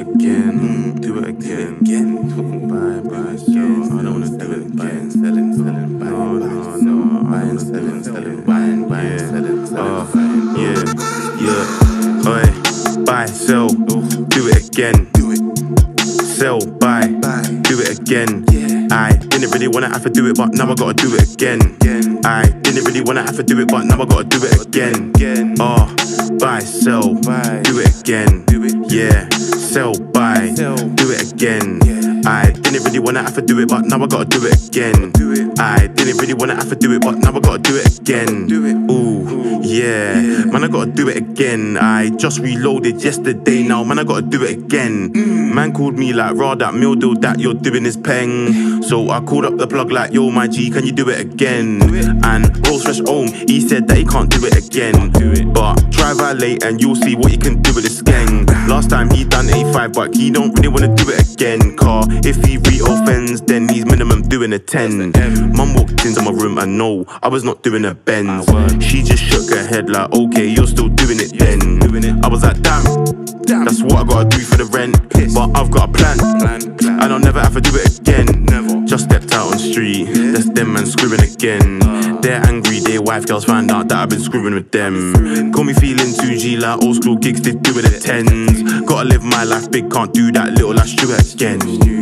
it again, do it again. Bye, so I don't wanna do it again. No, I ain't selling, yeah. Oi, buy, sell, do it again. Sell, buy, do it again. I didn't really wanna have to do it, but now I gotta do it again. I didn't really wanna have to do it, but now I gotta do it again. Buy, sell, do it again. Yeah, sell, buy, do it again. I didn't really wanna have to do it, but now I gotta do it again. I didn't really wanna have to do it, but now I gotta do it again. Ooh, yeah, man, I gotta do it again. I just reloaded yesterday, now man, I gotta do it again. Man called me like, raw, that meal deal that you're doing is peng. So I called up the plug like, yo, my G, can you do it again? And Rose Fresh Home, he said that he can't do it again. But try violate and you'll see what you can do with this gang. Last time he done 85, but he don't really wanna do it again. Car, if he re-offends, then he's minimum doing a 10. Mum walked into my room and no, I was not doing a Benz. She just shook her head like, okay, you're still doing it then. I was like, damn, that's what I gotta do for the rent. But I've got a plan, and I'll never have to do it again. Just stepped out on the street, that's them man screwing again. They're angry, their wife girls find out that I've been screwing with them. Got me feeling 2G like old school gigs, did do it at 10s. Gotta live my life big, can't do that little like do it again.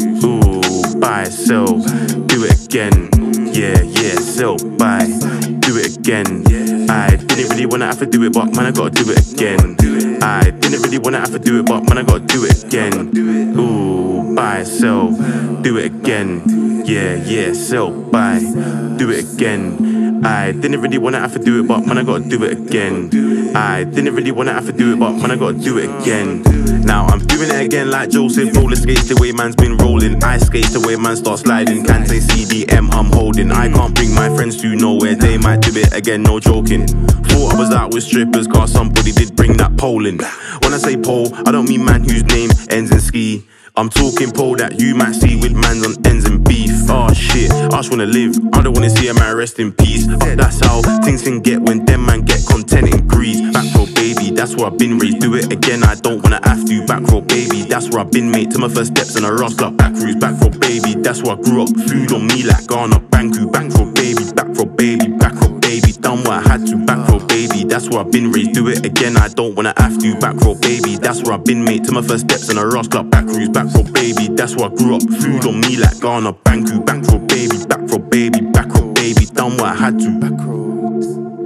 Ooh, buy, sell, do it again. Yeah, sell, buy, do it again. I didn't really wanna have to do it, but man, I gotta do it again. I didn't really wanna have to do it, but man, I gotta do it again. Ooh, buy, sell, do it again. Yeah, sell, buy, do it again. I didn't really wanna have to do it, but man, I gotta do it again. I didn't really wanna have to do it, but man, I gotta do it again. Now I'm doing it again like Joseph. Roller skates the way man's been rolling. Ice skates the way man starts sliding. Can't say CDM I'm holding. I can't bring my friends to nowhere. They might do it again, no joking. Thought I was out with strippers, cause somebody did bring that pole in. When I say pole, I don't mean man whose name ends in ski. I'm talking pole that you might see with mans on ends and beef. Oh shit, I just wanna live, I don't wanna see a man rest in peace. That's how things can get when them man get content in grease. Back row baby, that's where I've been raised. Do it again, I don't wanna have to. Back row baby, that's where I've been made. To my first steps in a Ross up back route. Back row baby, that's where I grew up. Food on me like Ghana, Banku. Back row baby, back row baby, back row baby. Done what I had to. Back row baby, that's where I've been raised. Do it again, I don't wanna have to. Back row baby, that's where I've been made. To my first steps in a Ross club back route. Back row baby, that's where I grew up. Food on me like Ghana, Banku. Back row baby, back row baby, back row baby. Done what I had to. Back roads,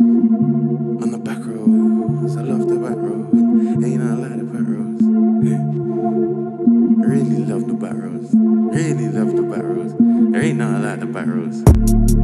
on the back roads. I love the back roads. Ain't nothing like the back roads. I really love the back roads. Really love the back roads. There ain't nothing like the back roads.